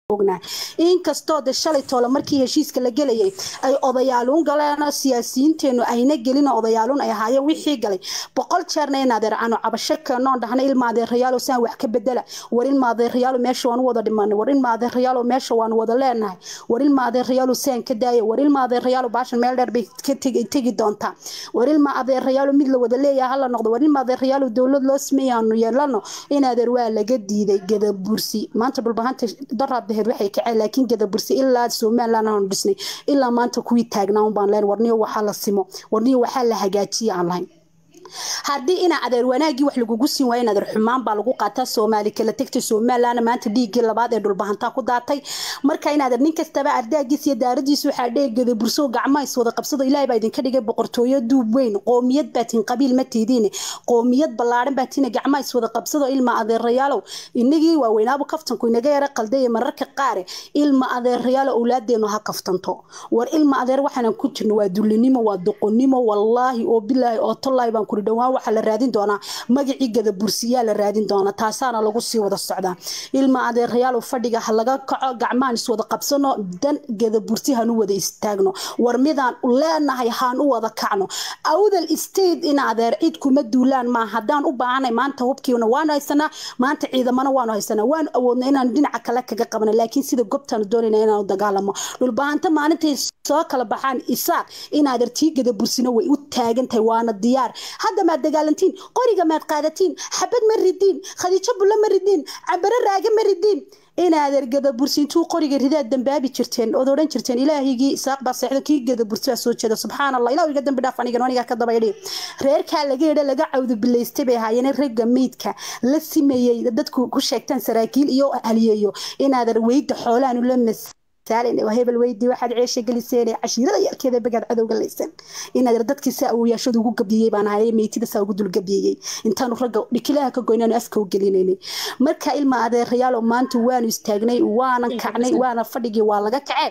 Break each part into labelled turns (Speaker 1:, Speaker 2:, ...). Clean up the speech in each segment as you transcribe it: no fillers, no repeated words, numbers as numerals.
Speaker 1: ognahay in kastoo de shalay toolo markii heshiiska la galayay ay odayaaluun galeen siyaasiyiinteenu ayna gelin odayaaluun ay ahaayeen wixii galay boqol jeerna in adeer aanu cabasho keenoo dhahna ilmaadeerayaal saan wax ka bedela war ilmaadeerayaal meesha waan wada dhimanay war ilmaadeerayaal meesha waan wada leenahay war ilmaadeerayaal saan ka daayay war ilmaadeerayaal baashan meel dheer bay ka tagi doontaa war ilmaadeerayaal mid la wada leeyahay hal noqdo war ilmaadeerayaal dawlad loo sameeyaan yeelano in adeer waa laga diiday Gadabursi maanta dhulbahanta darab waxay kacay laakiin Gadabursi ilaa Soomaaliland aan dhisnay ilaa maanta kuwii taagnaa baan leen warniyo waxa la simo warniyo waxa la hagaajiyo aan lahayn hadii ina adeer wanaagi wax lagu siin waayeen adeer xumaan baa lagu qaataa Soomaali kala tagtay Soomaaliland maanta dhiigii labaad ee dhulbahanta ku daatay marka in adeer nin kastaba ardaagiis iyo daaradiisu waxa dheeg Gadabursi gacmaha is wada qabsado Ilaahay baa idin ka dhigay boqortooyo duub weyn qoomiyad baatin qabiil ma tiidin qoomiyad ballaaran baatin gacmaha is wada qabsado ilma adeerayaalow inagii waa weynaabo kaftanku inaga yara qalday mararka qaar ilma adeerayaal awlaadeenu ha kaftanto war ilma adeer waxaan ku jirno waa dulinimo waa doqonnimo wallahi oo billahi oo tollay baan dhawaan waxa la raadin doona magacii Gadabursiya la raadin doona taasaana lagu sii wada socdaa ilma adeerayaal fadhiga laga kaco gacmaan is wada qabsano dan Gadabursi hanu wada istaagno war midaan u leenahay haan u wada kacno awdal state in adeer cid kuma duulaan ma hadaan u baahanay maanta hubkiina waan haysanaa maanta ciidamana waan haysanaa waan awoodnaa inaan dhinaca kale kaga qabno laakiin sida goobtan doonayna inaan dagaalamo dhulbaanta maalintii soo kala baxaan isaaq in adeertii Gadabursina way u taagantahay waana diyaar هذا ما دجالنتين قرية ما قادتين حبد مردين خديجة بلا مردين عبر الراجع مردين إن هذا Gadabursi تو قرية هذا الدنبابي شرتين أذورن شرتين إلهي يجي ساق بس إحنا كي Gadabursi أسود شده سبحان الله إلهي يقدم بدافعني جنوني كذا بيري غير كهالجي ده لقى عود بالله استبه هاي يعني رجع ميت ك لسه ما يدت كوشكتن سراكيل يو أهليه إن هذا ويد حوله إنه لمس سالين وهيب الويدي واحد عيش جلسين عشيرة كذا بقعد عدو جلسين إن ردتك ساو يشود وجو قبيي بان هاي ميتي ساو جدول قبيي إنت نخرج لكلها كجوينا أسكو جليني مركا إلما هذا الرجال وما أنت وان يستغني وانا كعني وانا فدقي والله كعب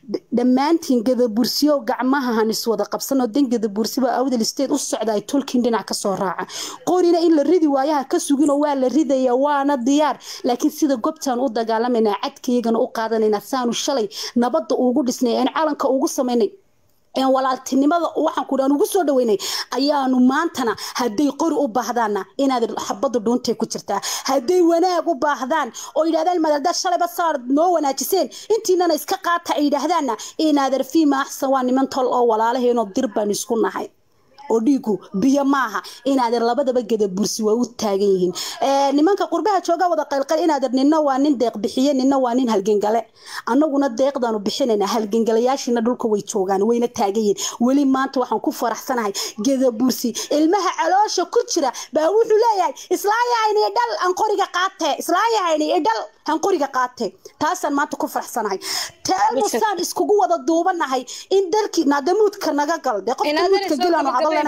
Speaker 1: لما أنت Gadabursi وجمعها هنسود قبصنا الدين Gadabursi بأود الاستيد الصعداء تلكين دين عكسور راعة قولنا إن الردي وياها كسوجنا ولا الردي وانا الديار لكن سيد قبتان وضع قالمنا عدك يجنا وقادنا نسان والشلي nabadda ugu dhisnay in caalanka ugu sameynay in walaaltinimada waxaan ku dhan ugu soo dhaweynay ayaanu maantana haday qori u baahdana inaad xabada dhuuntay ku jirtaa haday wanaag u baahdaan oo yiraahdaan madalda shalayba saar noo wanaajiseen intiinana iska qaata ay yiraahdaan inaad fiima ahsan waa niman tol oo walaalaheeno dirbaan isku nahay odigu biyo maaha inaad labadaba Gadabursi waa u taagan yihiin nimanka qurbaha jooga wada qalqal inaad ninna waa nin deeq bixiye ninna waa nin halgangale annaguna deeqdaanu bixinayna halgangalayaashina dhulka way joogaan wayna taagan yihiin wali maanta waxaan ku faraxsanahay Gadabursi ilmaha caloosha ku jira baa wuxuu leeyahay islaayahayna dhal aan qoriga qaatay islaayahayna dhal aan qoriga qaatay taasan maanta ku faraxsanahay taamusaan iskugu wada duubanahay in dalkii naadamuudka naga galde qofka muudka gilaan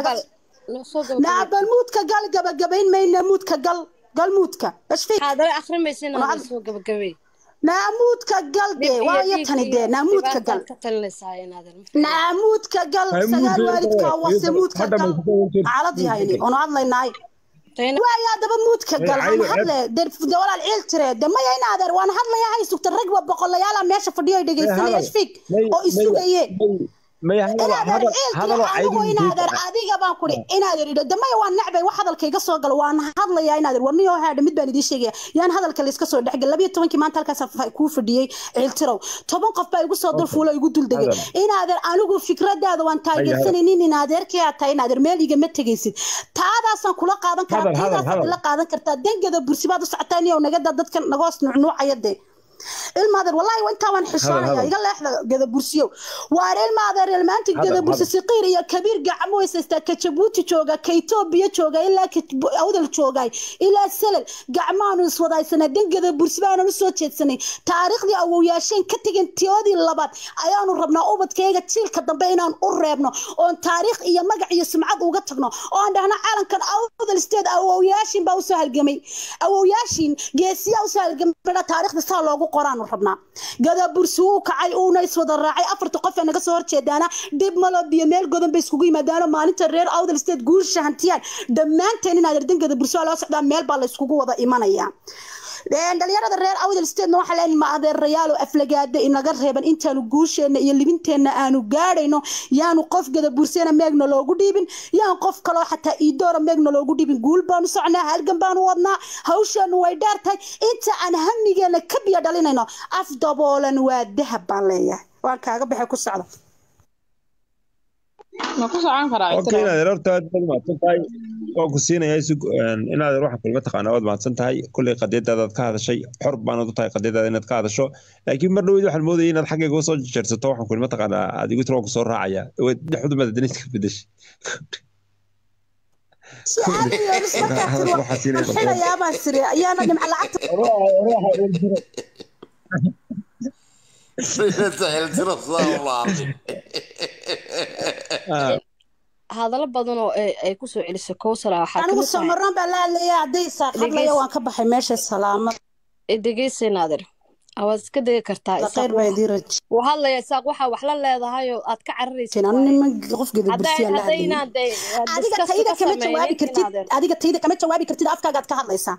Speaker 1: نعم الموت كقال جبين ما ينموت قال موت إيش فيك؟
Speaker 2: هذا آخر ما يصير نسوق جبين.
Speaker 1: نموت كقال ده وايتني ده نموت كقال. نموت كقال سجال والد كواس موت كقال عرضي هايني أنا عضلي ناي. ويا ده بموت كقال عن هذا ده في دولة العيل ترى ده ما ينادر وأنا هذا يا هاي سوق الرجوة بقول له يلا ماشي فديو يدقي سنة إيش فيك؟ أو السوق إيه؟ هذا إنادر أديك بانكوري إنادر دمي وان نعبي واحد الكيجا صقل وان هذا يا إنادر ورنيه هذا مدبني دي شيء يعني هذا الكليس كسر دحق اللي بيتوان كمان تلك سف كوف دي عيلترو طبعا قف يقول صدر فولا يقول دول دقيق إنادر أنا جو فكرة ده وان تاجر سنين إنادر كي أتى إنادر مال يجي متجسد تعال أصلا كل قاعدة كرت كل قاعدة كرت دين كذا برسي بعد ساعتين ونجد ضد كان نقاش نوع عيدة المادر والله وانت وان حشانيا يقول له احنا Gadabursi وار المادر المانتي Gadabursi صغير يا كبير قعمو يستا كجبوتي جوجا كيتوبيا جوجا الا اودل جوجاي الى سلل قعمان سوداي سنادين Gadabursi baana soo jeedsanay taariikhdii awooyaasheen ka tagin tiyoodii labaad ayaanu rabnaa ubadkayga jiilka dambe inaan u reebno oo taariikh iyo magac iyo sumcad uga tagno oo aan dhahna caalankan awdal steed awooyaashin baa u soo halgamay awooyaashin geesiya u soo halgamay taariikhda saa loogu qoraan rabnaa Gadabursi uu kacay uuna iswada raacay afarta qof ee naga soo horjeedana dib malo biyo meel godan bay iskugu yimaadaan maalinta reer awdal steed guusha hantiyaan dhamaanteen inaad ardan Gadabursi loo socdaa meel baa la iskugu wada imanaya dhalinyarada reer awdal steedna waxaa leen ma adeerayaal oo aflagaada inaga reeban intaanu guusheena iyo libinteena aanu gaadhayno yaanu qof gada burseena meegna loogu dhiibin yaan qof kaloo xataa iidoora meegna loogu dhiibin guul baanu socnaa halgan baanu wadnaa hawsheenu way dheertahay inta aan hamigeena ka biyo dhalinayno af daboolan waa dahab baan leeyahay waan kaaga baxay ku socda
Speaker 3: ma ku socon karaa
Speaker 4: okay inaad horta aad maadsan tahay oo ku siinaya inaad wax kulma taqaan aad maadsan tahay kulli qadeedada ka hadashay xor baan u tahay qadeedada inaad ka hadasho laakiin mar dhaweyd waxaan moodayay inaad xaggayga soo jeersato waxaan kulma taqaan aad igu tiro ku soo raacaya dhaxdu madadinista ka bedesh
Speaker 2: hadallo badan oo ay ku soo celisay Kowsara waxa
Speaker 1: anigu soo marnaan baa la leeyahay haday saaqadlaya waan ka baxay meesha salaamad
Speaker 2: dhegeysanaadir awaad iska degi kartaa
Speaker 1: isaaq bay diraj
Speaker 2: waxa la yasaaq waxa wax la leedahay oo aad ka cararaysid
Speaker 1: niman qof gada bursiya la adiga tayda kama jawaabi kartid afkaaga aad ka hadlaysaa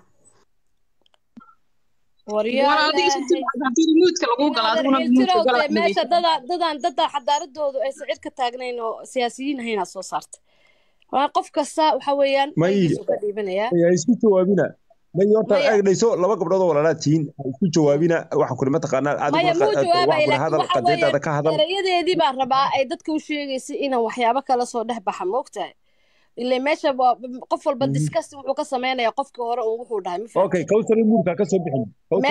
Speaker 2: meesha dada xadaaradoodu ay sicir ka taagnayn oo siyaasiyiin ahayna soo saartay waa qof kasta waxa weeyaan
Speaker 4: isu ka dhiibanaya isku jawaabina may horta eegdayso laba gabdhood oo walaalaatiin isku jawaabina waxa ku ma taqaanaa
Speaker 2: adiga hadal qadeedada ka hadal erayadeedii baa rabaa ay dadka u sheegaysa inaan waxyaabo kala soo dhex baxa moogtahay ilaa meesha qof walba discuss wuxuu ka sameeynaya qofkii hore uu wuxuu dhahay ma
Speaker 4: okay Kowsara muurka ka soo bixin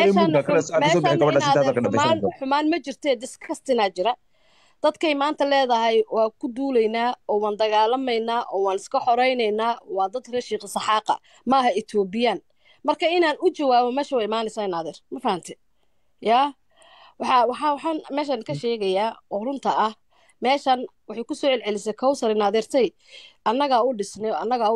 Speaker 2: xumaan ma jirtee discussina jira dadkay maanta leedahay waa ku duulaynaa oo waan dagaalamaynaa oo waan iska xoreynaynaa waa dad rashiq saxaaqa maaha Ethiopian marka inaan u jawaabo meesha way imaanaysaa naadir ma fahanti ya waxaan meeshan ka sheegayaa oo runta ah meeshan waxay ku soo celcelisay Kowsara naadirtay annaga u dhisnay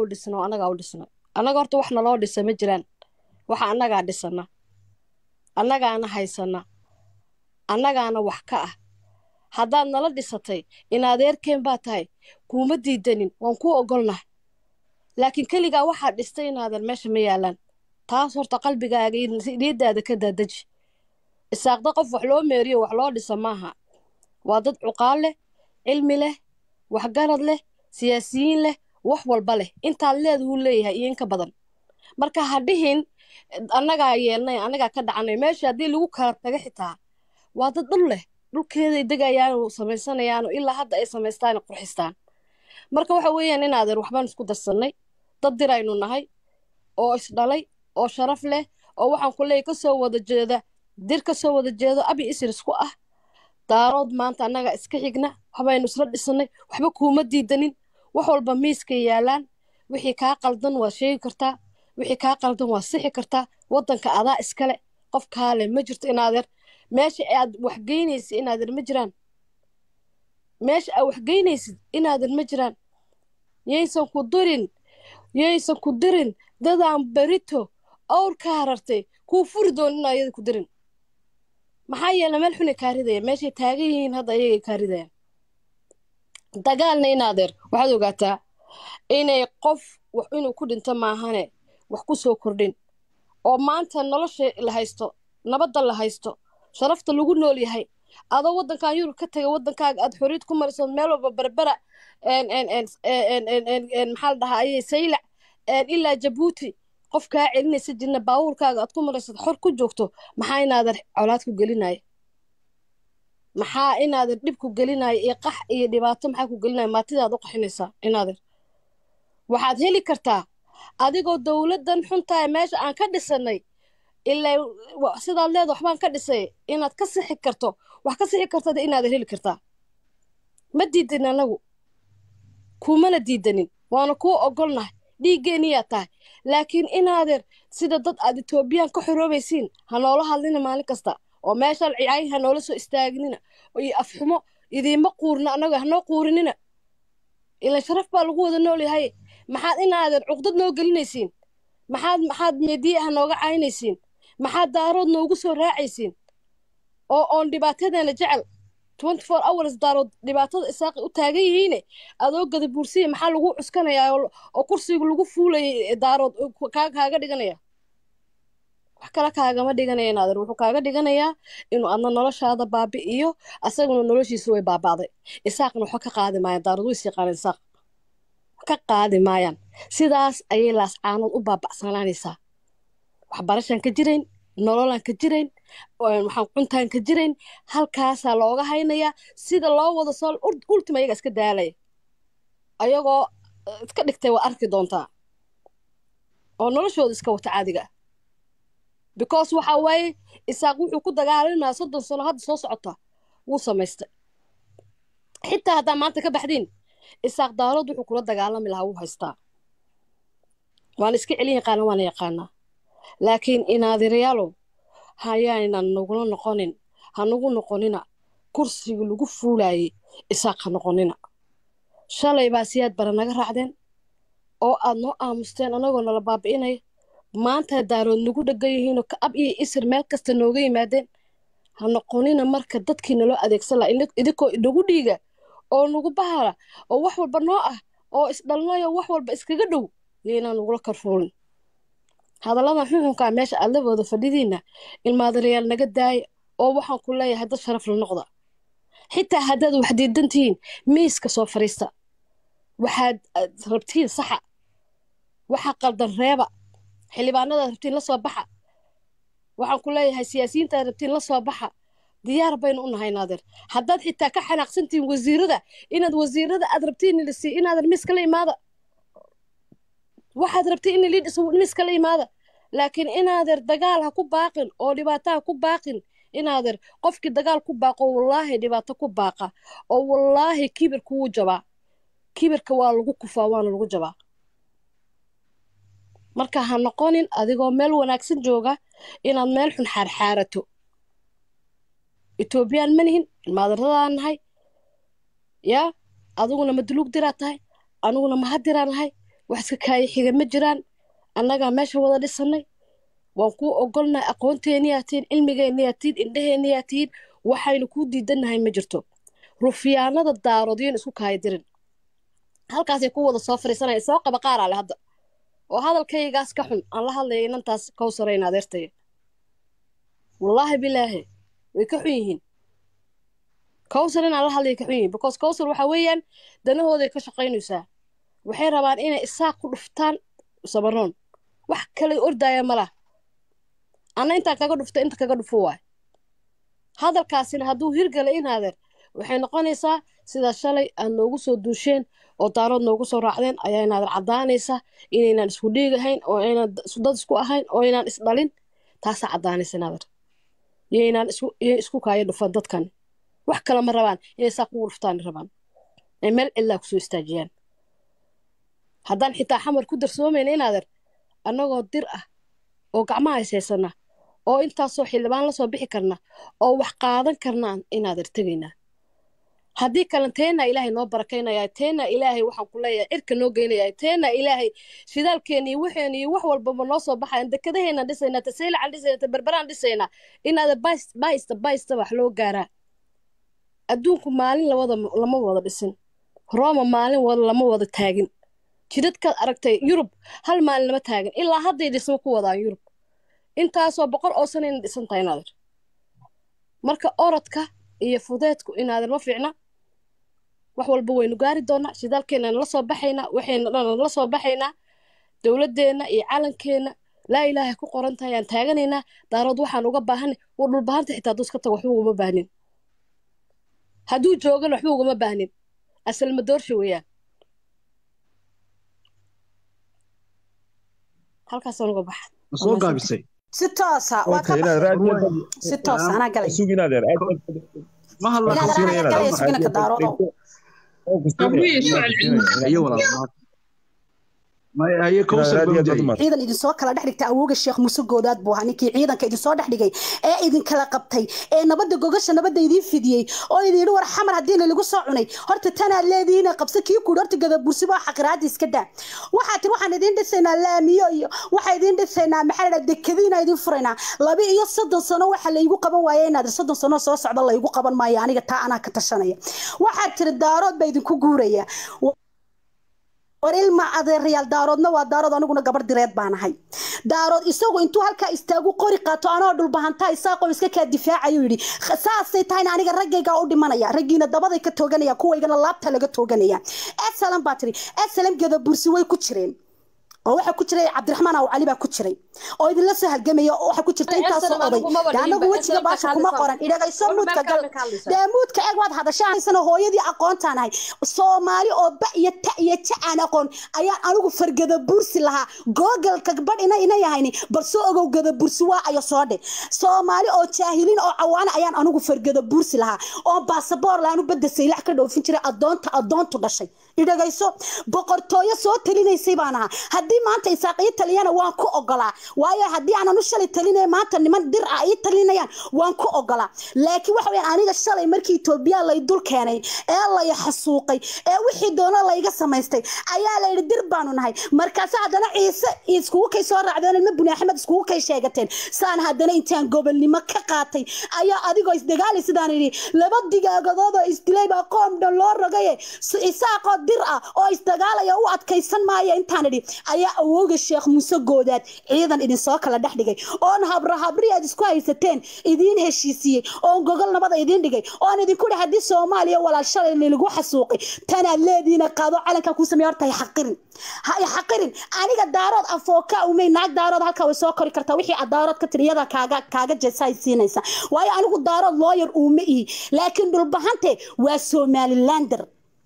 Speaker 2: annaga horta wax naloo dhisay ma jiraan waxa annaga dhisana annagaana haysana annagaana wax ka ah haddaad nala dhisatay in adeerkeen baa tahay kuma diidanin waan ku ogolnahay laakiin kaligaa waxaa dhistay inaadan meesha ma yaalaan taas horta qalbigaaga niyadaada ka daadaji isaaqda qof wax loo meeriyo wax loo dhisa maaha waa dad cuqaal leh cilmi leh waxgarad leh siyaasiyiin leh wax walba leh intaad leedahu leeyahay iyo inka badan marka hadhihin annagaa yeelnay annagaa ka dhacanay meesha haddii lagu kala taga xitaa waa dad dhul leh dhulkeeday degayaan oo samaysanayaan ilaa hadda ay samaystaan qurxistaan marka waxa weeyaan inaadan waxbaan isku darsanay dad diraynu nahay oo isdhalay oo sharaf leh oo waxaan ku leeyahay ka soo wada jeeda dir ka soo wada jeedo abi isir isku ah daarood maanta annaga iska xigna waxbaynu isla dhisanay waxba kuma diidanin wax walba miiska yaalaan wixii kaa qaldan waa sheegi kartaa wixii kaa qaldan waa sixi kartaa wadanka adaa iskale qof kaale ma jirto inaadeer meesha aad wax geynaysid inaadeer ma jiraan meesha aad wax geynaysid inaadeer ma jiraan yaysan ku dirin dadaan berito awr ka harartay kuu furi doon in ayada ku dirin maxaa yeele meel xunay kaa ridaya meeshay taagan yihiin hadda ayagay kaa ridayaan dagaalna inaadeer waxaad ogaataa inay qof wax inuu ku dhinto maahane wax ku soo kordhin oo maanta nolosha la haysto nabadda la haysto sharafta lagu nool yahay adoo waddankan Yurub ka tagay waddankaaga aad xorriyad ku mariso meel walba berbera maxaa la dhahaa ayay saylac ilaa Jabuuti qof kaa celinaysa jirna baawurkaaga aad ku mariso xor ku joogto maxaa inaadan colaad ku gelinaya maxaa inaadan dhib ku gelinaya iyo qax iyo dhibaato maxaa ku gelinaya maatidaad u qaxinaysaa inaadan waxaad heli kartaa adigoo dawladdan xuntaa meesha aan ka dhisanay ilaa sidaad leedahay waxbaan ka dhisay inaad ka sixi karto wax ka sixi kartad inaadan heli kartaa ma diidan anagu kumana diidanin waana kuu ogolnahay dhiiggeeniyaa tahay laakiin inaadeer sida dad aad Ethiopian ka xoroobaysiin ha noola hadlina maalin kasta oo meeshaan ciyay ha noola soo istaagnina iyo afxumo idiima quurna anaga ha noo quurinina ilaa sharaf baa lagu wada nool yahay maxaad inaadeer cuqdad noo gelinaysiin maxaad meediyaha nooga caynaysiin maxaad daarood noogu soo raacaysiin oo oon dhibaatadeena jecel 24 hours daarood dhibaatada isaaqi u taagan yihiin adoo gada buursiye maxaa lagu cuskanayaa oo kursiga lagu fuulay daarood kaaga dhiganaya wax kale kaagama dhiganaya naadir wuxuu kaaga dhiganayaa inuu adna noloshaada baabi'iyo asaguna noloshiisu way baaba'day isaaqna waxa ka qaadi maayaan daaradu is yaqaaneen isaaq ka qaadi maayaan sidaas ayay laascaanood u baaba'sanaanaysaa waxbarashaan ka jirayn nololaan ka jirayn waxaan cuntaan ka jirayn halkaasaa looga haynayaa sida loo wada soo ultima iyaga iska daalaya ayagoo iska dhigtay waa arki doontaa oo noloshooda iska wata caadiga because waxa waaye isaaq wuxuu ku dagaalamaa 30 sano hadda soo socota wuu samaystay xitaa haddaa maanta ka baxdiin isaaq daarood wuxuu kula dagaalami lahaa wuu haystaa waan iska celin yaqaana waana yaqaanaa laakiin inaadirayaalow hayaanan nagula noqonin ha nagu noqonina kursiga lagu fuulayay isaaq ha noqonina shalay baa siyaad bara naga raacdeen oo aad noo aamusteen anagoo nala baabi'inaya maanta daarood nagu dhagan yihiinoo ka-ab iyo isir meel kasta nooga yimaadeen ha noqonina marka dadkii naloo adeegsan laha idinkoo nagu dhiiga oo nagu bahara oo wax walba noo ah oo isdhalnayo wax walba iskaga dhow iyo inaan nagula karfuulin hadalladan xuxunkaa meesha aad la wada fadhidiina ilmaadarayaal naga daaya oo waxaan ku leeyahay dad sharaf la noqda xitaa haddaad wax diidantihiin miiska soo fariista waxaad rabtiin saxa waxa qaldan reeba xildhibaanada rabtiin la soo baxa waxaan ku leeyahay siyaasiyiinta rabtiin la soo baxa diyaar baynu u nahay naadir haddaad xitaa ka xanaaqsantihiin wasiirada inaad wasiirada aad rabtiin inaadan miiska la imaada waxaad rabtay in liid miiska la imaada laakiin inaader dagaal ha ku baaqin oo dhibaato ha ku baaqin inaader qofkii dagaal ku baaqo wallaahi dhibaato ku baaqa oo wallaahi kibirku wuu jabaa kibirka waa lagu kufaa waana lagu jabaa marka ha noqonin adigoo meel wanaagsan jooga inaad meel xun xaarxaarato etoobiyaan manihin ilmaadarradaan nahay yaa adiguna ma duluug diraa tahay aniguna ma hadiraa nahay wax iska kaaya xiga ma jiraan annagaa meesha wada dhisanay waan kuu ogolnahay aqoonteeniyaa tihiin cilmigeeniyaa tihiin indhaheenniyaa tihiin waxaynu kuu diidannahay ma jirto rufiyaanada daaroodyoon isku kaaya dirin halkaasay ku wada soo fariisanaya soo qaba qaar ale hadda oo hadalkaygaas ka xun aan la hadlaya inantaas kawsarayn adeertaya wallaahi bilaahi way ka xun yihiin kawsar inaan la hadlaya ka xun yihiin because kawsar waxa weeyaan danahooday ka shaqaynaysaa waxay rabaan inay isaaq ku dhuftaan sabaroon wax kale ordaya ma laha anna intaan kaga dhufta inta kaga dhufo waay hadalkaasina hadduu hirgala inaadeer waxay noqonaysaa sida shalay aad noogu soo duusheen oo daarood noogu soo raacdeen ayaa inaadeer caddaanaysa inaynaan isku dhiigahayn oo aynaan dad isku ahayn oo aynaan isdhalin taasaa caddaanaysa inaadeer iyo inaan isku kaayo dhufan dadkan wax kale ma rabaan inay saa kugu dhuftaan rabaan ay meel cilaa kusoo istaajiyaan haddaan xitaa xamar ku darsoomayna inaadeer annagoo dir ah oo gacmaha haysaysana oo intaasoo xildhibaan la soo bixi karna oo wax qaadan karnaan inaadeer tegaynaa haddii kalan teena ilaahay noo barakaynaya teena ilaahay waxaan ku leeyahay cirka noo geynaya teena ilaahay shidaalkeeni waxeen iyo wax walbaba noo soo baxayan dekadaheena dhisaynaa tasaylacan dhisaynaa tabarbaraan dhisaynaa inaadeer baysta wax loo gaaraa adduunku maalin lama wada dhisin rooma maalin lama wada taagin jidadkaad aragtay yurub hal maalin lama taagin ilaa hadday dhismo ku wadaan yurub intaasoo 100 oo sanayna dhisan tahay inaadeer marka orodka iyo fudeedku inaadeer ma fiicna wax walba waynu gaari doonaa shidaalkeenna la soo baxaynaa waxayna dhan la soo baxaynaa dowladdeena iyo calankeena laa ilaahay ku qoran tahay aan taaganaynaa daarood waxaan uga baahanay oo dhulbahanta xitaa hadduu iska tago waxba ugama baahnin hadduu joogana waxba ugama baahnin asal ma doorsha weeyaan halkaasaan uga baxa
Speaker 3: soo gaabisay
Speaker 1: si toosa waa ka si toos ana galay
Speaker 4: suginaadeer
Speaker 3: ma hadla
Speaker 1: suginaka daaroodo
Speaker 3: ayo walaal ما هي كوسر
Speaker 1: ciidan idin soo kala dhexdhigtay awooga sheekh Muuse Goodaad buu ahaa ninkii ciidanka idin soo dhexdhigay ee idin kala qabtay ee nabadda gogasha nabadda idin fidiyay oo idin war xamar hadii lagu soo cunay horta tan aad leedihiin qabsa kii ku dhorta gada bursiba xaqraad iska daa waxaan idin dhisaynaa laamiyo iyo waxa idin dhisaynaa maxaa la dekadiina idin furaynaa 2 sano waxa la igu qaban waayay inaad 3 sano soo socdo la igu qaban maayo aniga taa ana ka tashanaya waxa tiri daarood bay idin ku guuraya ilma adeeryaal daaroodna waa daarood aniguna gabar direed baan ahay daarood isagoo intuu halka istaagu qori qaato anoo dhulbahantaa isaaqo iska ka difaacayo yiri saasay tahay aniga raggayga u dhimanaya raggiina dabaday ka tooganaya kuwaygana laabta laga tooganaya assalam batri assalam gada bursi way ku jireen oo waxa ku jiray Cabdiraxmaan oo Cali baa ku jiray oo idin la soo halgamay oo waxa ku jirtay intaas oo oday anagu wajiga baasha kuma qoran idagayso muudka gal deemuudka eeg waad hadashaanaysan hooyadii aqoontaanahay Soomaali oo ba iyo ta iyo jaan aqoon ayaa anigu fargada bursi lahaa googalka badhina ina yahayni bal soo ogow gada bursi waa ayo soo dhe Soomaali oo jaahiliin oo cawaana ayaan anigu fargada bursi lahaa oo baasaboor laanu badasay lax ka dhoofin jiray adoontu dhashay idagayso boqortooyo soo talinaysay baanaha haddii maanta isaaqiyo taliyana waan ku ogolaa waayo haddii aanan u shalay talinay maanta niman dir ah ay talinayaan waan ku ogolaa laakiin waxa weeyaan aniga shalay markii Itoobiya la dul keenay ee la xasuuqay ee wixii doona la iga samaystay ayaa la yiri dir baanu nahay markaas haddana Ciise iskugu kay soo raacdeen ilma Buni Axmed iskugu kay sheegateen saan haddana intaan gobolnimo ka qaatay ayaa adigoo isdagaalay sidaan yiri laba digaagood oo isdilay baa qoom dhan loo rogay isaaqo dir ah oo isdagaalaya u adkaysan maayo intaan yiri ayaa awooga Sheekh Muuse Goodaad ciidan idin soo kala dhaxdhigay oo habriyaad isku haysateen idin heshiisiyay oo gogol nabad idin dhigay oo idin ku dhaxay Soomaaliya walaal shalay lagu xasuuqay tana leediina qaado calanka ku sameeyay horta xaqirin aniga daarood afooka umay naag daarood halka way soo kori kartaa wixii daarood ka tiriyada kaaga jeesay siinaysa waayo anigu daarood lawyer uma ii laakiin dhulbahante waa Somalilander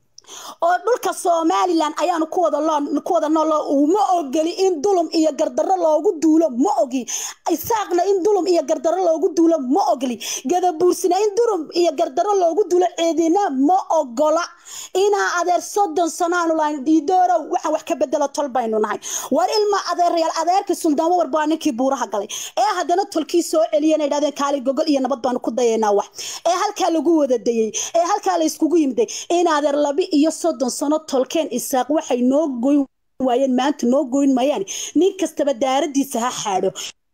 Speaker 1: oo dhulka Somaliland ayaanu ku wada nool uma ogoli in dulum iyo gardarro loogu duulo ma ogi isaaqna in dulum iyo gardarro loogu duulo ma ogoli gada buursina in dulum iyo gardarro loogu duulo ceedina ma ogola ina adeer 30 sano aanu laan diidooro waxa wax ka bedelo tolbaynu nahay war ilma adeeryaal adeerka suldaan warbaanikii buuraha galay ee haddana tolkii soo celiyeen idhaadeen kaali gogol iyo nabad baan ku dayeynaa wax ee halka lagu wada dayay ee halka la iskugu yimday in adeer labi iyo 30 sano tolkeen isaaq waxay noo goyn waayeen maanta noo goyn mayaan nin kastaba daaradiisa ha xaadho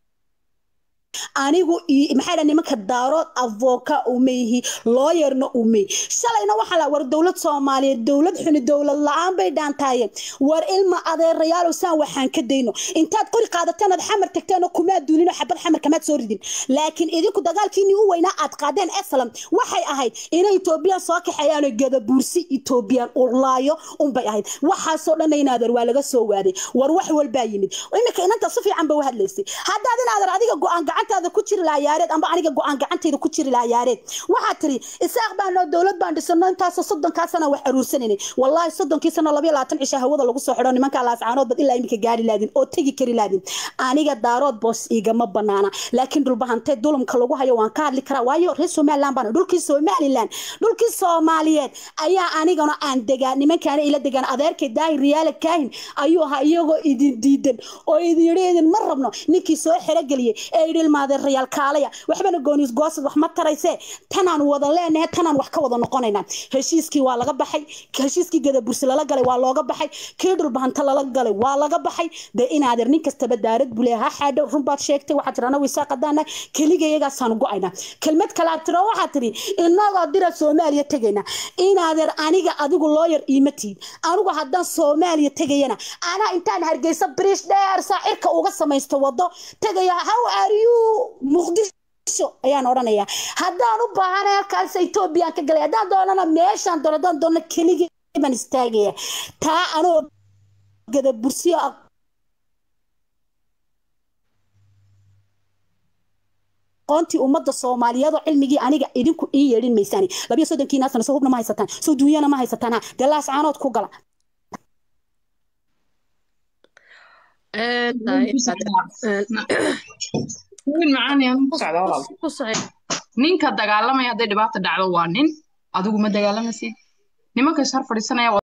Speaker 1: anigu maxay nimanka daarood avoka umeehi lawyerna umee shalayna waxa la war dawlad Soomaaliyeed dawlad xuni dawlad la'aan bay dhaantaayeen war ilma adeerayaal saan waxaan ka deyno intaad qori qaadataan ad xamar tagtaan kuma duulino xabad xamar kama soo ridin laakiin idinku dagaalkiini u weynaa aad qaadeen aslam waxay ahayd inay Itoobiya soo kaxayaan gada buursi Itoobiya urlaayo bay ahayd waxa soo dhanaynaadar waa laga soo waaday war wax walba yimid imika inanta si fiican ba hadlaysay hadda adina adiga go'aan gacantaada ku jiri la yaareed amba aniga go'aan gacantayda ku jiri la yaareed waxa tiri isaaq baan oo dawlad baan dhisano intaas 30 ka sano wax aruursanay wallahi 30 sano 22 cisha hawada lagu soo xidho nimanka laascaanood bad ilaa imika gaari laadin oo tagi kari laadin aniga daarood boos igama banaana laakiin dhulbahantay dulumka lagu hayo waan ka hadli karaa waayo reer Somaliland baan dhulkii Soomaaliyeed ayaa anigana aan degaan nimankaana ila degaan adeerkay daay riyaal kaahin ayuu ahaa iyagoo idin diidan oo idin yireen ma rabno ninkii soo xira galiyay ee ilmaade real kaalaya waxbana goonis goosad wax ma tarayse tanaan wada leenahay tanaan wax ka wada noqonaynaa heshiiskii waa laga baxay heshiiskii gada bursi la galay waa looga baxay kii dhulbahanta la galay waa laga baxay de inaadir nin kastaba daarad buleeha xaadho runbaad sheegtay waxa jirana wiisa qadaana kaligeeyaga saan go'ayna kelmad kala tiro waxa tiri inaga dira Soomaaliya tagayna inaadir aniga adigu lawyer iimati anigu haddaan Soomaaliya tagayna ana intaan hargeysa bridge dheer saacirka uga samaysto wado tagaya how are you Muqdisho ayaan oranaya haddaan u baahanahay halkaas Itoobiya ka galay haddaan doonana meeshan doona kaliya baan istaagaya taa anoo gada bursiya qoonti umada Soomaaliyeed oo cilmigii aniga idinku ii yeedin meysani 32 kiina sano hubna ma haysataan soo duuyana ma haysataan dalaas caanood ku gala
Speaker 5: وين معاني أنا مساعدة والله نين كدجالة ما يهدي دبعت الدعوة وانين أدوق ما دجالة مسي نما كشهر فريسنا